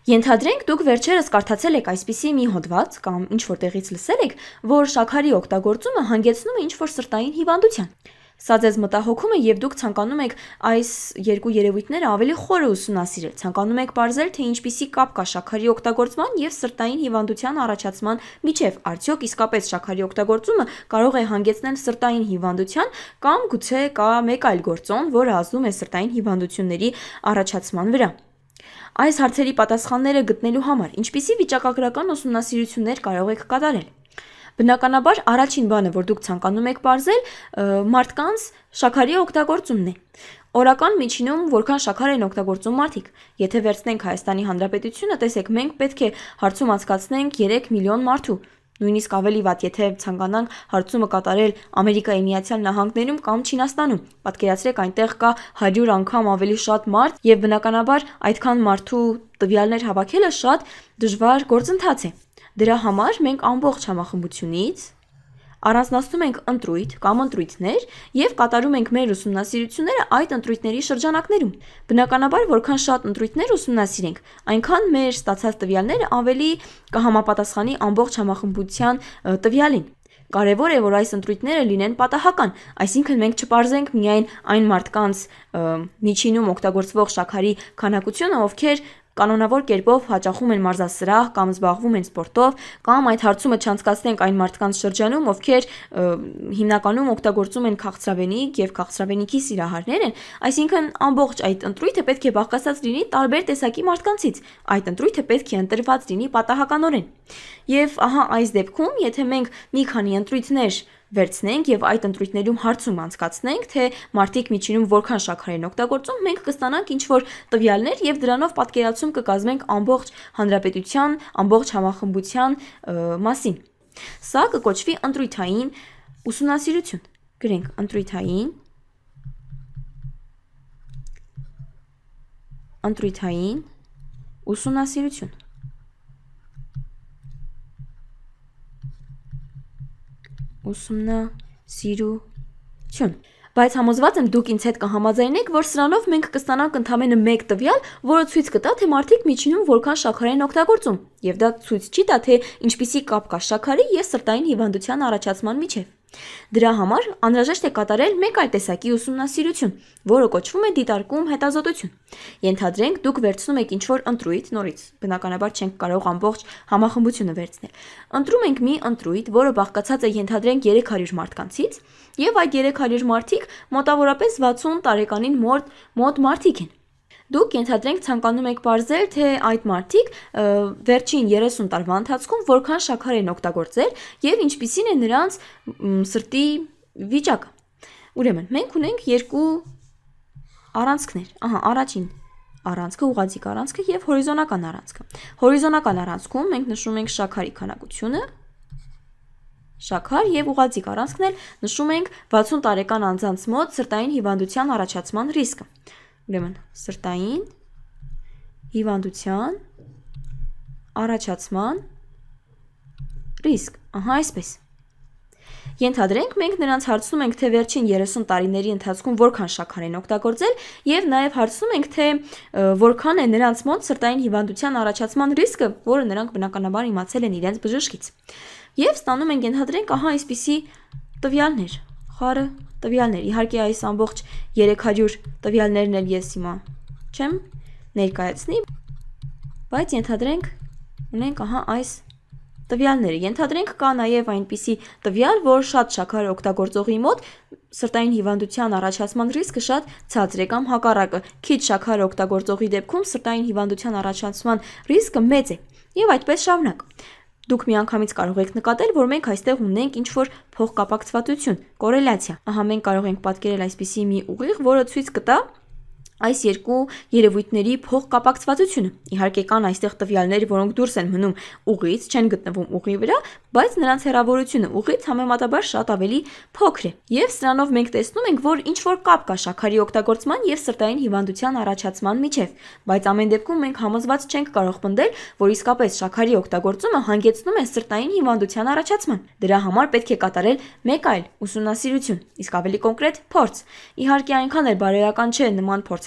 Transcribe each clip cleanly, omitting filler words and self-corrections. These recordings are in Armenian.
Ենթադրենք դուք վերջերս կարդացել եք այսպիսի մի հոդված կամ ինչ-որ տեղից լսել եք, որ շաքարի օգտագործումը հանգեցնում է ինչ-որ սրտային հիվանդության։ Սա ձեզ մտահոգում է և դուք ցանկանում եք այս երկու երևույթները ավելի խորը ուսումնասիրել, ցանկանում եք պարզել, թե ինչպիսի կապ կա շաքարի օգտագործման և սրտային հիվանդության առաջացման միջև, արդյոք իսկապես շաքարի օգտագործումը կարող է հանգեցնել սրտային հիվանդության կամ գուցե կա մեկ այլ գործոն, որը ազդում է սրտային հիվանդությունների առաջացման վրա։ Այս հարցերի պատասխանները գտնելու համար ինչպիսի վիճակագրական ուսումնասիրություններ կարող եք կատարել։ Բնականաբար առաջին բանը, որ դուք ցանկանում եք պարզել, մարդկանց շաքարի օգտագործումն է։ Օրական միջինում որքան շաքար են օգտագործում մարդիկ։ Եթե վերցնենք Հայաստանի Հանրապետությունը, տեսեք, մենք պետք է հարցում անցկացնենք 3 միլիոն մարդու։ Նույնիսկ ավելի վատ, եթե ցանկանանք հարցումը կատարել Ամերիկայի Միացյալ Նահանգներում կամ Չինաստանում։ Պատկերացրեք, այնտեղ կա 100 անգամ ավելի շատ մարդ եւ բնականաբար այդքան մարդու տվյալներ հավաքելը շատ դժվար գործընթաց է։ Դրա համար մենք ամբողջ համախմբությունից առանձնացնում ենք ընտրույթ կամ ընտրույթներ եւ կատարում ենք մեր ուսումնասիրությունները այդ ընտրույթների շրջանակներում։ Բնականաբար, որքան շատ ընտրույթներ ուսումնասիրենք, այնքան մեր ստացած տվյալները ավելի կհամապատասխանի ամբողջ համախմբության տվյալին։ Կարևոր է, որ այս ընտրույթները լինեն պատահական, այսինքն մենք չպարզենք միայն այն մարդկանց միջինում օգտագործվող շաքարի քանակությունը, ովքեր կանոնավոր կերպով հաճախում են մարզասրահ կամ զբաղվում են սպորտով, կամ այդ հարցումը չանցկացնենք այն մարդկանց շրջանում, ովքեր հիմնականում օգտագործում են քաղցրավենիք եւ քաղցրավենիքի սիրահարներ են, այսինքն ամբողջ այդ ընտրույթը պետք է բաղկացած լինի տարբեր տեսակի մարդկանցից։ Այդ ընտրույթը պետք է ընտրված լինի պատահականորեն։ Եվ ահա այս դեպքում, եթե մենք մի քանի ընտրույթներ վերցնենք եւ այդ ընտրույթներում հարցում անցկացնենք, թե մարդիկ միջինում որքան շաքար են օգտագործում, մենք կստանանք ինչ-որ տվյալներ եւ դրանով պատկերացում կկազմենք ամբողջ հանրապետության, ամբողջ համախմբության մասին։ Սա կկոչվի ընտրույթային ուսումնասիրություն։ Գրենք ընտրույթային ուսումնասիրություն։ Ուսումնասիրություն։ Բայց համոզված եմ դուք ինձ հետ կհամաձայնեք, որ սրանով մենք կստանանք ընդամենը մեկ տվյալ, որը ցույց կտա, թե մարդիկ միջինում որքան շաքար են օգտագործում, եւ դա ցույց չի տա, թե ինչպիսի կապ կա շաքարի եւ սրտային հիվանդության առաջացման միջև։ Դրա համար անհրաժեշտ է կատարել մեկ այլ տեսակի ուսումնասիրություն, որը կոչվում է դիտարկում հետազոտություն։ Ենթադրենք դուք վերցնում եք ինչ-որ ընտրույթ, նորից, բնականաբար չենք կարող ամբողջ համախմբությունը վերցնել։ Ընտրում ենք մի ընտրույթ, որը բաղկացած է ենթադրենք 300 մարդկանցից, եւ այդ 300 մարդիկ մոտավորապես 60 տարեկանին մոտ մարդիկ են։ Դուք ենթադրենք ցանկանում եք պարզել, թե այդ մարդիկ վերջին 30 տարվա ընթացքում որքան շաքար են օգտագործել եւ ինչպիսին է նրանց սրտի վիճակը։ Ուրեմն, մենք ունենք երկու առանցքներ։ Ահա, առաջին առանցքը, ուղղաձիգ առանցքը եւ հորիզոնական առանցքը։ Հորիզոնական առանցքում մենք նշում ենք շաքարի քանակությունը, շաքար եւ ուղղաձիգ առանցքն էլ նշում ենք 60 տարեկան անձանց մոտ սրտային հիվանդության առաջացման ռիսկը։ Ուրեմն, սրտային հիվանդության առաջացման ռիսկ, ահա այսպես։ Ենթադրենք մենք նրանց հարցնում ենք, թե վերջին 30 տարիների ընթացքում որքան շաքար են օգտագործել եւ նաեւ հարցնում ենք, թե որքան է նրանց մոտ սրտային հիվանդության առաջացման ռիսկը, որը նրանք բնականաբար իմացել են իրենց բժշկից։ Եվ ստանում ենք, ենթադրենք, ահա այսպիսի տվյալներ, խառը տվյալներ։ Իհարկե այս ամբողջ 300 տվյալներն էլ ես հիմա չեմ ներկայացնի, բայց ենթադրենք ունենք ահա այս տվյալները։ Ենթադրենք կա նաև այնպիսի տվյալ, որ շատ շաքար օգտագործողի մոտ սրտային հիվանդության առաջացման ռիսկը շատ ցածր է կամ հակառակը, քիչ շաքար օգտագործողի դեպքում սրտային հիվանդության առաջացման ռիսկը մեծ է։ Եվ այդպես շարունակ։ Դուք միանգամից կարող եք նկատել, որ մենք այստեղ ունենք ինչ-որ փոխկապակցվածություն, կորելյացիա։ Ահա մենք կարող ենք պատկերել այսպիսի մի ուղիղ, որը ցույց կտա այս երկու երևույթների փոխկապակցվածությունը։ Իհարկե կան այստեղ տվյալներ, որոնք դուրս են մնում ուղից, չեն գտնվում ուղի վրա, բայց նրանց հեռավորությունը ուղից համեմատաբար շատ ավելի փոքր է։ Եվ սրանով մենք տեսնում ենք, որ ինչ-որ կապ կա շաքարի օգտագործման եւ սրտային հիվանդության առաջացման միջև, բայց ամեն դեպքում մենք համոզված չենք կարող պնդել, որ իսկապես շաքարի օգտագործումը հանգեցնում է սրտային հիվանդության առաջացման։ Դրա համար պետք է կատարել մեկ այլ ուսումնասիրություն, իսկ ավելի կոնկրետ փորձ։ Իհարկե այնքան էլ բարոյական չէ նման փորձեր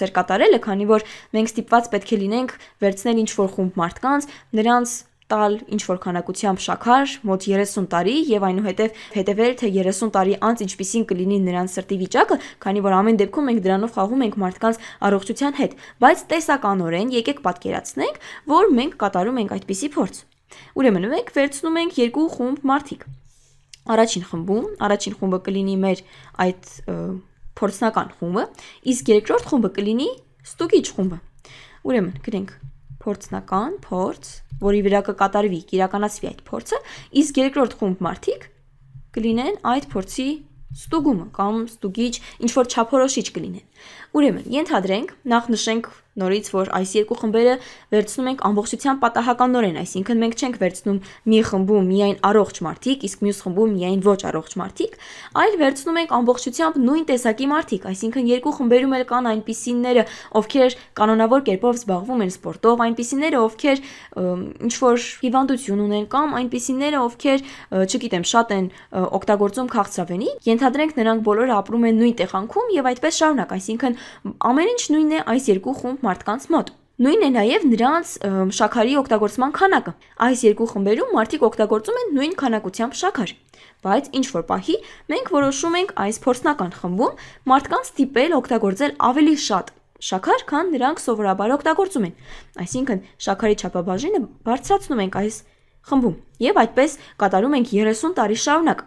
գործեր կատարելը, քանի որ մենք ստիպված պետք է լինենք վերցնել ինչ-որ խումբ մարդկանց, նրանց տալ ինչ-որ քանակությամբ շաքար, մոտ 30 տարի եւ այնուհետեւ հետեւել թե 30 տարի անց ինչպիսին կլինի նրանց սրտի վիճակը, քանի որ ամեն դեպքում մենք դրանով խաղում ենք մարդկանց առողջության հետ, բայց տեսականորեն եկեք պատկերացնենք, որ մենք կատարում ենք այդպիսի փորձ։ Ուրեմն մենք վերցնում ենք երկու խումբ մարդիկ։ Առաջին խումբը կլինի մեր այդ փորձնական խումբը, իսկ երկրորդ խումբը կլինի ստուգիչ խումբը։ Ուրեմն գրենք փորձնական փորձ, որի վրա կկատարվի, կիրականացվի այդ փորձը, իսկ երկրորդ խումբ մարդիկ կլինեն այդ փորձի ստուգումը կամ ստուգիչ ինչ-որ չափորոշիչ կլինեն։ Ուրեմն, ենթադրենք, նախ նշենք նորից, որ այս երկու խմբերը վերցնում ենք ամբողջությամբ պատահականորեն, այսինքն մենք չենք վերցնում մի խմբում միայն առողջ մարդիկ, իսկ մյուս խմբում միայն ոչ առողջ մարդիկ, այլ վերցնում ենք ամբողջությամբ նույն տեսակի մարդիկ, այսինքն երկու խմբերում էլ կան այնպիսիները, ովքեր կանոնավոր կերպով զբաղվում են սպորտով, այնպիսիները, ովքեր ինչ-որ հիվանդություն ունեն, կամ այնպիսիները, ովքեր, չգիտեմ, շատ են օգտագործում քաղցրավենիք, ենթադրենք նրանք բոլորը ապրում են նույն տեղանքում եւ այդպես շարունակ, այսինքն ամեն ինչ նույնն է այս երկու խումբ մարդկանց մոտ։ Նույնն է նաև նրանց շաքարի օգտագործման քանակը։ Այս երկու խմբերում մարդիկ օգտագործում են նույն քանակությամբ շաքար։ Բայց ինչ-որ պահի մենք որոշում ենք այս փորձնական խմբում մարդկանց ստիպել օգտագործել ավելի շատ շաքար, քան նրանք սովորաբար օգտագործում են։ Այսինքն շաքարի չափաբաժինը բարձրացնում ենք այս խմբում եւ այդպես կատարում ենք 30 տարի շարունակ։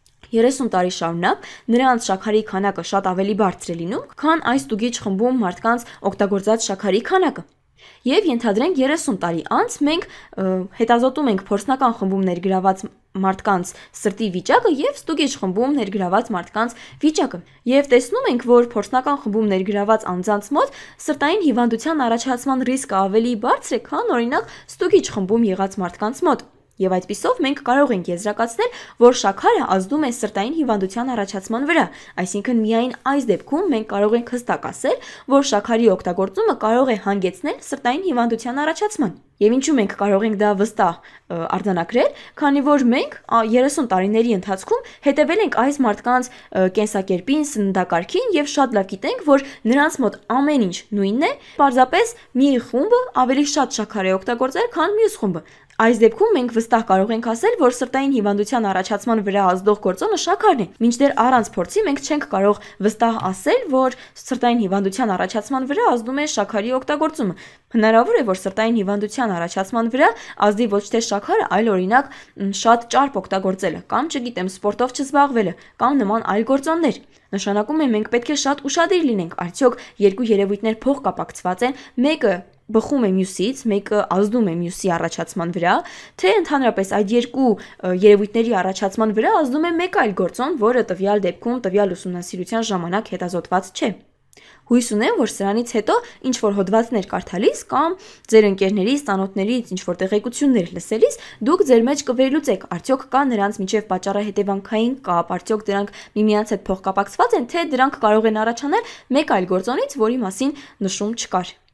30 տարի շարունակ նրանց շաքարի քանակը շատ ավելի բարձր է լինում, քան այս ստուգիչ խմբում մարդկանց օգտագործած շաքարի քանակը։ Եվ ենթադրենք 30 տարի անց մենք հետազոտում ենք փորձնական խմբում ներգրաված մարդկանց սրտի վիճակը եւ ստուգիչ խմբում ներգրաված մարդկանց վիճակը։ Եվ տեսնում ենք, որ փորձնական խմբում ներգրաված անձանց մոտ սրտային հիվանդության առաջացման ռիսկը ավելի բարձր է, քան օրինակ ստուգիչ խմբում եղած մարդկանց մոտ։ Եվ այդպիսով մենք կարող ենք եզրակացնել, որ շաքարը ազդում է սրտային հիվանդության առաջացման վրա, այսինքն միայն այս դեպքում մենք կարող ենք հստակ ասել, որ շաքարի օգտագործումը կարող է հանգեցնել սրտային հիվանդության առաջացման։ Եվ ինչու մենք կարող ենք դա վստահ արձանագրել, քանի որ մենք 30 տարիների ընթացքում հետևել ենք այս մարդկանց կենսակերպին, սննդակարգին եւ շատ լավ գիտենք, որ նրանց մոտ ամեն ինչ նույնն է, պարզապես մի խումբը ավելի շատ շաքար է օգտագործել, քան մյուս խումբը։ Այս դեպքում մենք վստահ կարող ենք ասել, որ սրտային հիվանդության առաջացման վրա ազդող գործոնը շաքարն է, մինչդեռ առանց փորձի մենք չենք կարող վստահ ասել, որ սրտային հիվանդության առաջացման վրա ազդում է շաքարի օգտագործումը։ Հնարավոր է, որ սրտային հիվանդության առաջացման վրա ազդի ոչ թե շաքարը, այլ օրինակ շատ ճարպ օգտագործելը, կամ չգիտեմ, սպորտով չզբաղվելը, կամ նման այլ գործոններ։ Նշանակում է մենք պետք է շատ ուշադիր լինենք, արդյոք երկու երևույթներ փոխկապակցված են, մեկը բխում է մյուսից, մեկը ազդում է մյուսի առաջացման վրա, թե ընդհանրապես այդ երկու երևույթների առաջացման վրա ազդում է մեկ այլ գործոն, որը տվյալ դեպքում տվյալ ուսումնասիրության ժամանակ հետազոտված չէ։ Հույս ունեմ, որ սրանից հետո ինչ-որ հոդվածներ կարդալիս կամ ձեր ընկերներից, ծանոթներից ինչ-որ տեղեկություններ լսելիս, դուք ձեր մեջ կվերլուծեք, արդյոք կա նրանց միջև պատճառահետևանքային կապ, արդյոք դրանք միմյանց հետ փոխկապակցված են, թե դրանք կարող են առաջանալ մեկ այլ գործոնից, որի մասին նշում չկար։